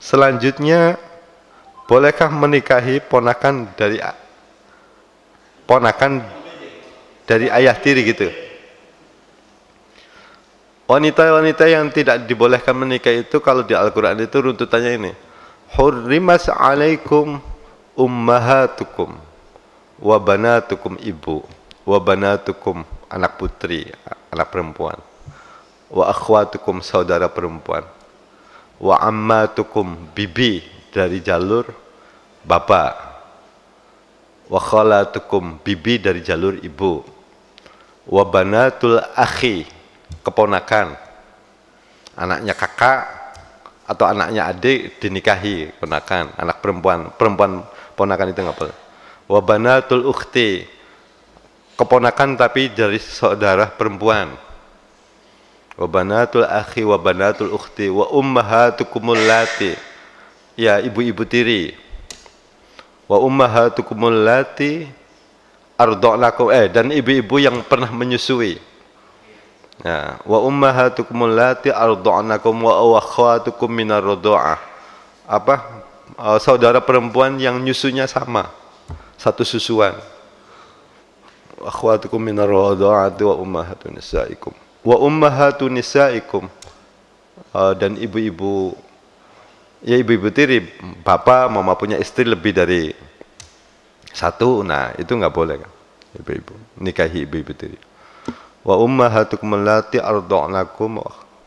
Selanjutnya, bolehkah menikahi ponakan dari ayah tiri gitu? Wanita-wanita yang tidak dibolehkan menikah itu kalau di Al-Quran itu runtutannya ini. Hurrimas alaikum ummahatukum wa banatukum ibu wa banatukum anak putri, anak perempuan, wa akhwatukum saudara perempuan, wa ammatukum bibi dari jalur bapak, wa khalatukum bibi dari jalur ibu, wa banatul akhi keponakan, anaknya kakak atau anaknya adik dinikahi ponakan, anak perempuan ponakan itu nggak boleh. Wa banatul ukhti keponakan tapi dari saudara perempuan. Wa banatul akhi wa banatul ukhti wa ummahatukumul lati, ya ibu-ibu tiri. Wa ummahatukumul lati arda'nakum, dan ibu-ibu yang pernah menyusui. Ya, wa ummahatukumul lati arda'nakum wa akhwatukum minar radha'ah. Saudara perempuan yang nyusunya sama, satu susuan. Akhwatukum minar radha'ati wa ummahatun nisaikum. Wa ummahatun nisaikum, dan ibu-ibu, ya ibu-ibu tiri, bapak mama punya istri lebih dari satu, nah itu nggak boleh kan, ibu-ibu nikahi ibu-ibu tiri. Wa ummahatukum allati arda'nakum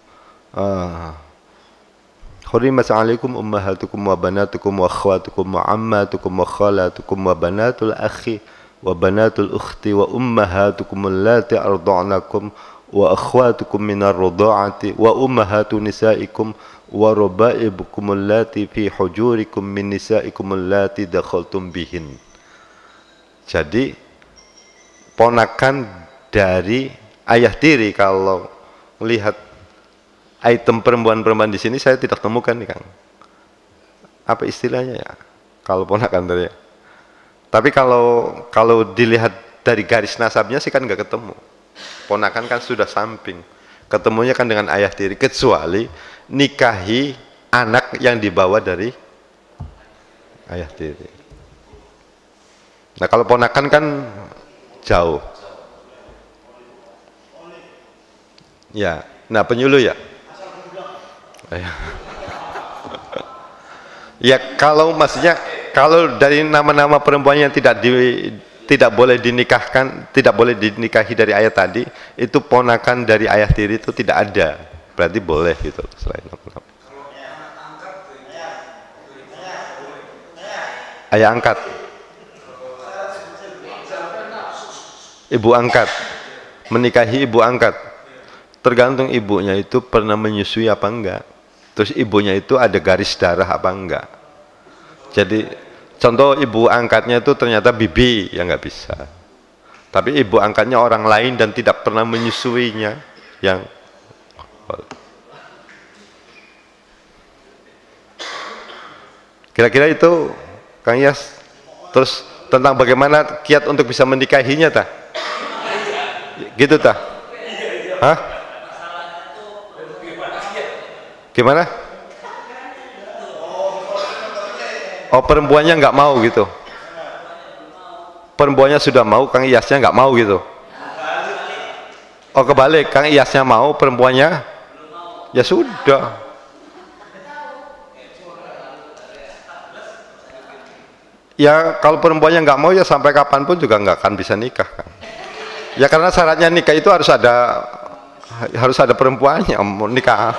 hurimat 'alaikum ummahatukum wa banatukum wa akhwatukum wa ammatukum wa khalatukum wa banatul akhi wa banatul ukhti wa ummahatukum allati arda'nakum wa akhwatukum minar radha'ati wa ummahatu nisaikum wa raba'ibukum allati fi hujurikum min nisaikum allati dakhaltum bihin. Jadi ponakan dari ayah tiri, kalau melihat item perempuan-perempuan di sini saya tidak temukan nih Kang. Apa istilahnya ya? Kalau ponakan dari. Tapi kalau dilihat dari garis nasabnya sih kan nggak ketemu. Ponakan kan sudah samping. Ketemunya kan dengan ayah tiri, kecuali nikahi anak yang dibawa dari ayah tiri. Nah kalau ponakan kan jauh. Ya, nah penyuluh ya. Ya kalau maksudnya kalau dari nama-nama perempuan yang tidak boleh dinikahkan, tidak boleh dinikahi dari ayah tadi, itu ponakan dari ayah tiri itu tidak ada. Berarti boleh gitu selain nama. Ayah angkat. Ibu angkat. Menikahi ibu angkat. Tergantung ibunya itu pernah menyusui apa enggak. Terus ibunya itu ada garis darah apa enggak. Jadi contoh ibu angkatnya itu ternyata bibi, ya nggak bisa. Tapi ibu angkatnya orang lain dan tidak pernah menyusuinya, yang kira-kira itu Kang Yas. Terus tentang bagaimana kiat untuk bisa menikahinya tah? Gitu tah? Hah? Gimana? Oh perempuannya nggak mau gitu. Perempuannya sudah mau, Kang Iyasnya nggak mau gitu. Oh kebalik, Kang Iyasnya mau, perempuannya ya sudah. Ya kalau perempuannya nggak mau ya sampai kapanpun juga nggak akan bisa nikah kan. Ya karena syaratnya nikah itu harus ada perempuannya mau nikah.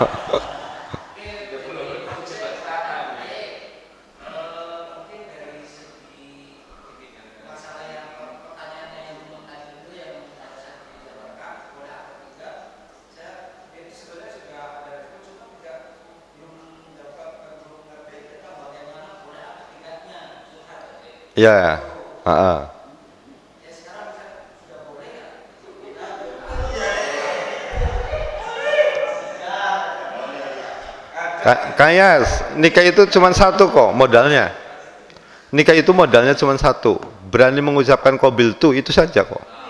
Ya, Kayak nikah itu cuma satu kok modalnya. Nikah itu modalnya cuma satu. Berani mengucapkan qabiltu itu saja kok.